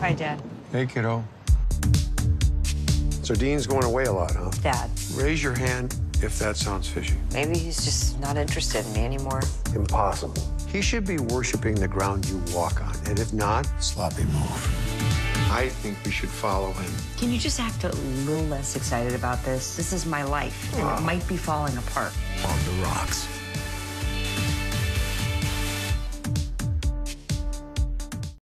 Hi, Dad. Hey, kiddo. So Dean's going away a lot, huh? Dad. Raise your hand if that sounds fishy. Maybe he's just not interested in me anymore. Impossible. He should be worshiping the ground you walk on, and if not, Sloppy move. I think we should follow him. Can you just act a little less excited about this? This is my life, and it might be falling apart. On the rocks.